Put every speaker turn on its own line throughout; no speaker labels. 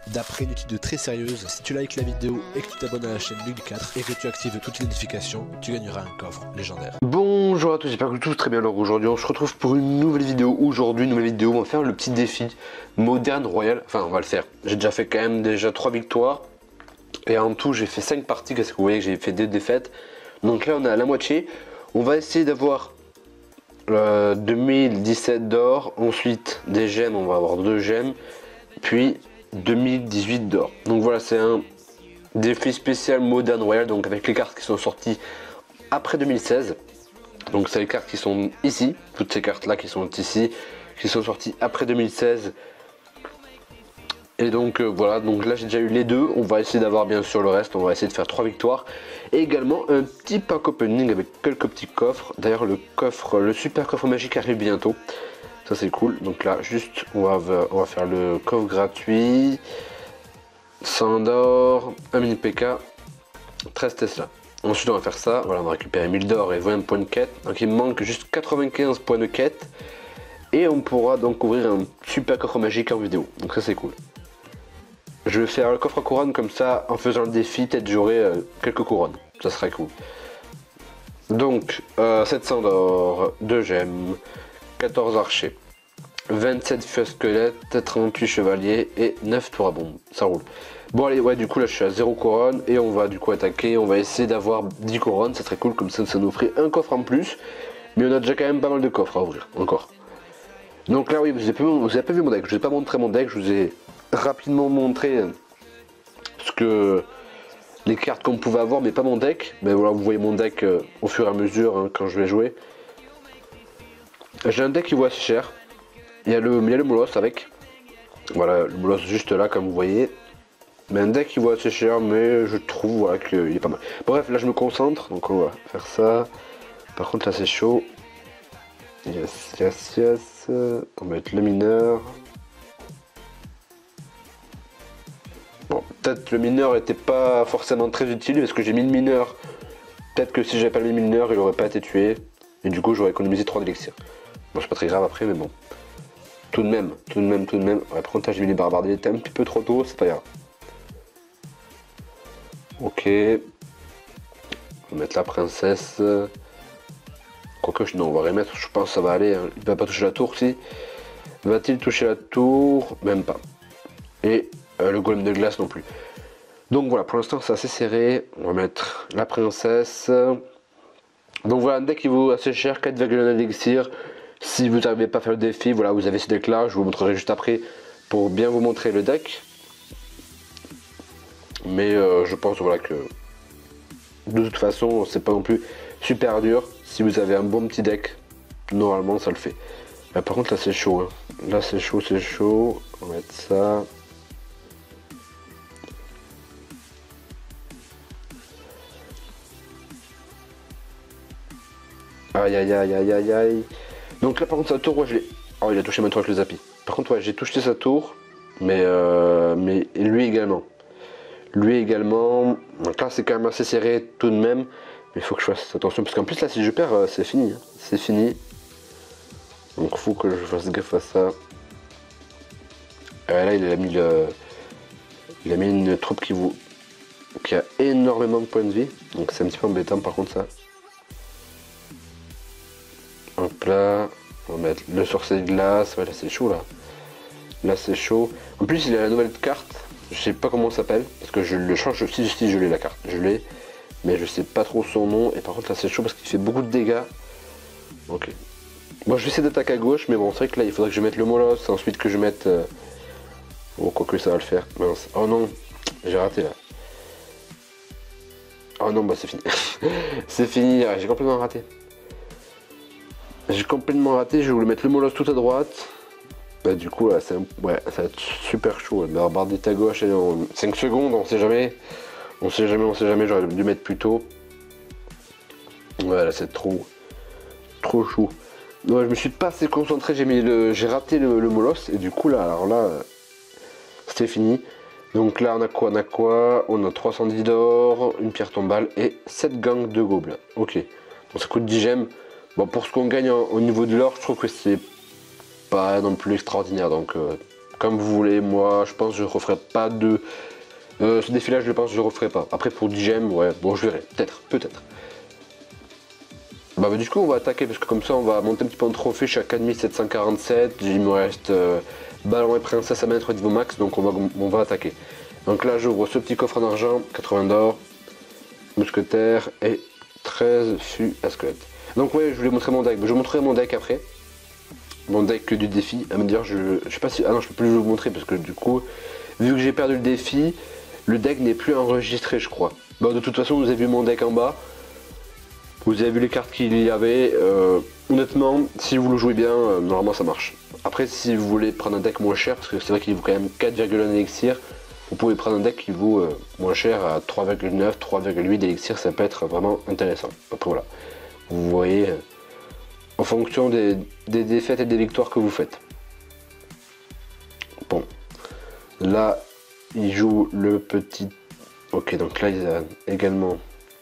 D'après une étude très sérieuse, si tu likes la vidéo et que tu t'abonnes à la chaîne Lug 4 et que tu actives toutes les notifications, tu gagneras un coffre légendaire.
Bonjour à tous, j'espère que tout très bien. Alors aujourd'hui on se retrouve pour une nouvelle vidéo. Aujourd'hui, nouvelle vidéo, on va faire le petit défi Modern Royal. Enfin on va le faire. J'ai déjà fait quand même 3 victoires. Et en tout j'ai fait 5 parties parce que vous voyez que j'ai fait 2 défaites. Donc là on est à la moitié. On va essayer d'avoir 2017 d'or. Ensuite des gemmes, on va avoir 2 gemmes. Puis 2018 d'or. Donc voilà, c'est un défi spécial Modern Royal. Donc avec les cartes qui sont sorties après 2016. Donc c'est les cartes qui sont ici, toutes ces cartes là qui sont ici, qui sont sorties après 2016. Et donc voilà, donc là j'ai déjà eu les deux. On va essayer d'avoir bien sûr le reste. On va essayer de faire 3 victoires. Et également un petit pack opening avec quelques petits coffres. D'ailleurs le coffre, le super coffre magique arrive bientôt. Ça c'est cool. Donc là juste on va faire le coffre gratuit. 100 d'or, un mini PK, 13 Tesla. Ensuite on va faire ça, voilà, on va récupérer 1000 d'or et 20 points de quête. Donc il me manque juste 95 points de quête. Et on pourra donc ouvrir un super coffre magique en vidéo. Donc ça c'est cool. Je vais faire le coffre à couronne comme ça, en faisant le défi, peut-être j'aurai quelques couronnes. Ça serait cool. Donc 700 d'or, 2 gemmes, 14 archers, 27 feux squelettes, 38 chevaliers et 9 tours à bombe. Ça roule. Bon allez, ouais, du coup là je suis à 0 couronne et on va du coup attaquer. On va essayer d'avoir 10 couronnes, ça serait cool, comme ça nous ferait un coffre en plus. Mais on a déjà quand même pas mal de coffres à ouvrir, encore. Donc là oui, vous avez pas vu mon deck, je vous ai pas montré mon deck, je vous ai rapidement montré les cartes qu'on pouvait avoir, mais pas mon deck. Mais voilà, vous voyez mon deck au fur et à mesure hein, quand je vais jouer. J'ai un deck qui vaut assez cher. Il y a le Moloss avec. Voilà, le Moloss juste là comme vous voyez. Mais un deck qui vaut assez cher, mais je trouve voilà, qu'il est pas mal. Bref, là je me concentre, donc on va faire ça. Par contre là c'est chaud. Yes, yes, yes. On va mettre le mineur. Bon, peut-être le mineur était pas forcément très utile parce que j'ai mis le mineur. Peut-être que si j'avais pas mis le mineur, il aurait pas été tué. Et du coup j'aurais économisé 3 d'élixir. Bon, c'est pas très grave après, mais bon. Tout de même. Ouais, par contre là j'ai mis les barbares, il était un petit peu trop tôt, c'est pas grave. Ok. On va mettre la princesse. Quoique, non, on va remettre, je pense que ça va aller. Hein. Il va pas toucher la tour, si. Va-t-il toucher la tour? Même pas. Et le golem de glace non plus. Donc voilà, pour l'instant c'est assez serré. On va mettre la princesse. Donc voilà, un deck qui vaut assez cher, 4,1 d'élixir. Si vous n'arrivez pas à faire le défi, voilà, vous avez ce deck là. Je vous montrerai juste après pour bien vous montrer le deck. Mais je pense voilà que de toute façon c'est pas non plus super dur. Si vous avez un bon petit deck, normalement ça le fait. Par contre là c'est chaud. Hein. Là c'est chaud, c'est chaud. On va mettre ça. Aïe aïe aïe aïe aïe aïe. Donc là par contre sa tour, ouais, je l'ai. Oh il a touché ma tour avec le zappy. Par contre ouais j'ai touché sa tour. Mais lui également. Lui également. Donc là c'est quand même assez serré tout de même. Mais il faut que je fasse attention. Parce qu'en plus là si je perds c'est fini. Hein. C'est fini. Donc faut que je fasse gaffe à ça. Là il a mis une troupe qui a énormément de points de vie. Donc c'est un petit peu embêtant par contre ça. Hop là. On va mettre le sorcier de glace. Ouais là c'est chaud là. Là c'est chaud. En plus il a la nouvelle carte. Je sais pas comment ça s'appelle. Parce que je le change. Si je l'ai la carte. Je l'ai. Mais je sais pas trop son nom. Et par contre là c'est chaud parce qu'il fait beaucoup de dégâts. Ok. Moi je vais essayer d'attaquer à gauche. Mais bon c'est vrai que là il faudrait que je mette le Moloss. Ensuite que je mette... Oh quoique ça va le faire. Mince. Oh non. J'ai raté là. Oh non bah c'est fini. C'est fini. J'ai complètement raté. J'ai complètement raté. Je voulais mettre le Moloss tout à droite. Bah du coup là ouais, ça va être super chaud. La barre d'être à gauche en 5 secondes, on sait jamais. On sait jamais, j'aurais dû mettre plus tôt. Ouais là c'est trop chaud. Ouais, je me suis pas assez concentré, j'ai raté le Moloss et du coup là alors là c'était fini. Donc là on a quoi? On a 310 d'or, une pierre tombale et 7 gangs de gobelins. Ok. Bon ça coûte 10 gemmes. Bon pour ce qu'on gagne au niveau de l'or, je trouve que c'est pas non plus extraordinaire, donc comme vous voulez. Moi, je pense que je referai pas de... ce défi-là, je pense que je le referai pas. Après, pour 10 gemmes, ouais, bon, je verrai. Peut-être. Bah, du coup, on va attaquer, parce que comme ça, on va monter un petit peu en trophée. Je suis à 4747. Il me reste ballon et princesse à mettre au niveau max, donc on va attaquer. Donc là, j'ouvre ce petit coffre en argent, 80 d'or, mousquetaire et 13 fûts à squelette. Donc ouais, je voulais montrer mon deck. Je vous montrerai mon deck après. Mon deck du défi. À me dire, je sais pas si... Ah non, je peux plus vous montrer parce que du coup, vu que j'ai perdu le défi, le deck n'est plus enregistré, je crois. Bon, de toute façon, vous avez vu mon deck en bas. Vous avez vu les cartes qu'il y avait. Honnêtement, si vous le jouez bien, normalement ça marche. Après, si vous voulez prendre un deck moins cher, parce que c'est vrai qu'il vaut quand même 4,1 élixir, vous pouvez prendre un deck qui vaut moins cher à 3,9, 3,8 d'élixir, ça peut être vraiment intéressant. Après voilà, vous voyez, en fonction des défaites et des victoires que vous faites. Bon, là, il joue le petit... Ok, donc là, il a également...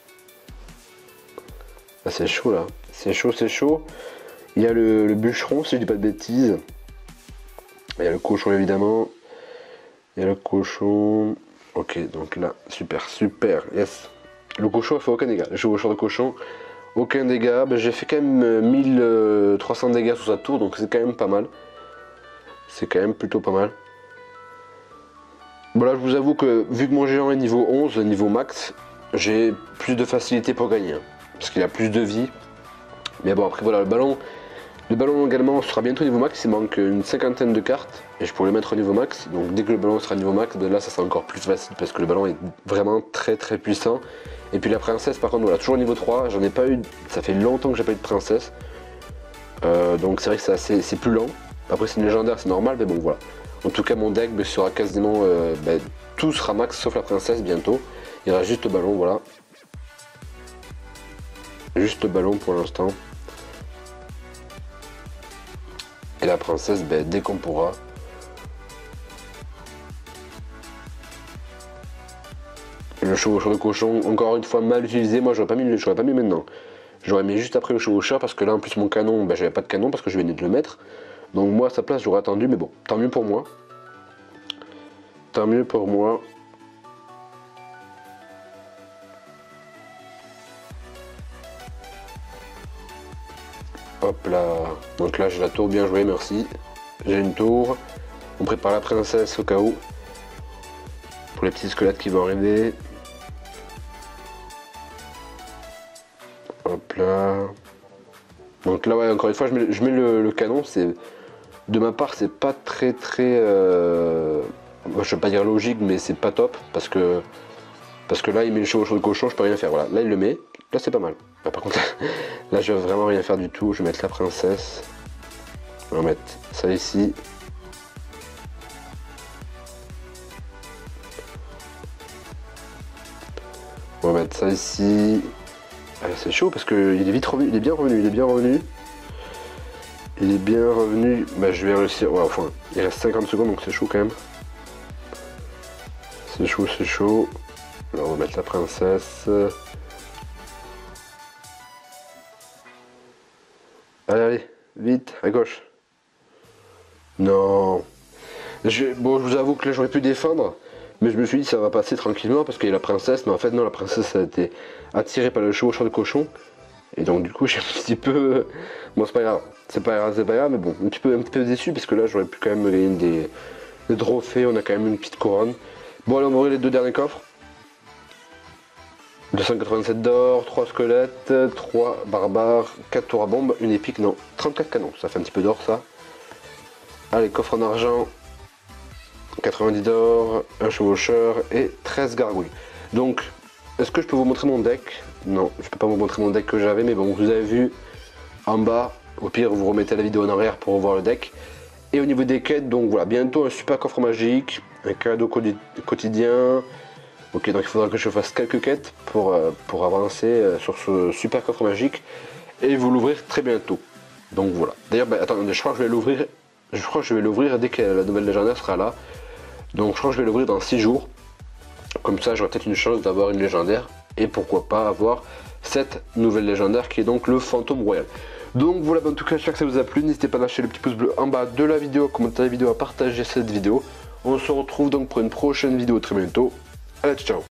Ah, c'est chaud là, c'est chaud. Il y a le bûcheron, si je dis pas de bêtises. Il y a le cochon évidemment. Il y a le cochon. Ok, donc là, super, yes. Le cochon, il fait aucun dégât. Le chevaucheur de cochon, aucun dégât. Ben, j'ai fait quand même 1300 dégâts sur sa tour, donc c'est quand même pas mal. C'est quand même plutôt pas mal. Bon là, je vous avoue que vu que mon géant est niveau 11, niveau max, j'ai plus de facilité pour gagner. Hein, parce qu'il a plus de vie. Mais bon, après voilà, le ballon également sera bientôt niveau max. Il manque une cinquantaine de cartes et je pourrais le mettre au niveau max. Donc dès que le ballon sera niveau max, ben là ça sera encore plus facile parce que le ballon est vraiment très puissant. Et puis la princesse, par contre, voilà, toujours au niveau 3. J'en ai pas eu, ça fait longtemps que j'ai pas eu de princesse. Donc c'est vrai que c'est plus lent. Après c'est une légendaire, c'est normal, mais bon voilà. En tout cas mon deck sera quasiment, tout sera max sauf la princesse bientôt. Il y aura juste le ballon, voilà. Juste le ballon pour l'instant. Et la princesse, dès qu'on pourra. Le chevaucheur de cochon, encore une fois mal utilisé. Moi j'aurais pas mis maintenant. J'aurais mis juste après le chevaucheur parce que là en plus mon canon, j'avais pas de canon parce que je venais de le mettre. Donc moi à sa place j'aurais attendu, mais bon, tant mieux pour moi. Tant mieux pour moi. Hop là. Donc là j'ai la tour, bien joué, merci. J'ai une tour. On prépare la princesse au cas où. Pour les petits squelettes qui vont arriver. Hop là. Donc là ouais, encore une fois je mets le canon. C'est de ma part c'est pas très je vais pas dire logique, mais c'est pas top parce que là il met le chevaucheur de cochon, je peux rien faire. Voilà, là il le met, là c'est pas mal. Là, par contre là je vais vraiment rien faire du tout. Je vais mettre la princesse. On va mettre ça ici. On va mettre ça ici. Ah, c'est chaud parce qu'il est vite revenu, il est bien revenu. Je vais réussir. Ouais, enfin, il reste 50 secondes donc c'est chaud quand même. C'est chaud. Alors on va mettre la princesse. Allez, vite, à gauche. Non. Bon, je vous avoue que là j'aurais pu défendre. Mais je me suis dit ça va passer tranquillement parce qu'il y a la princesse. Mais en fait non, la princesse a été attirée par le chevaucheur de cochon. Et donc du coup j'ai un petit peu... Bon c'est pas grave, mais bon, un petit peu déçu parce que là j'aurais pu quand même gagner des trophées. On a quand même une petite couronne. Bon allez, on va ouvrir les deux derniers coffres. 287 d'or, 3 squelettes, 3 barbares, 4 tours à bombe, une épique, non, 34 canons, ça fait un petit peu d'or ça. Allez, coffre en argent, 90 d'or, un chevaucheur et 13 gargouilles. Donc, est-ce que je peux vous montrer mon deck? Non, je peux pas vous montrer mon deck que j'avais, mais bon, vous avez vu en bas, au pire vous remettez la vidéo en arrière pour revoir le deck. Et au niveau des quêtes, donc voilà, bientôt un super coffre magique, un cadeau quotidien. Ok, donc il faudra que je fasse quelques quêtes pour avancer sur ce super coffre magique et vous l'ouvrir très bientôt. Donc voilà. D'ailleurs, attendez, je crois que je vais l'ouvrir dès que la nouvelle légendaire sera là. Donc je crois que je vais l'ouvrir dans 6 jours. Comme ça, j'aurai peut-être une chance d'avoir une légendaire et pourquoi pas avoir cette nouvelle légendaire qui est donc le fantôme royal. Donc voilà, en tout cas j'espère que ça vous a plu, n'hésitez pas à lâcher le petit pouce bleu en bas de la vidéo, à commenter la vidéo, à partager cette vidéo. On se retrouve donc pour une prochaine vidéo très bientôt. Allez, ciao.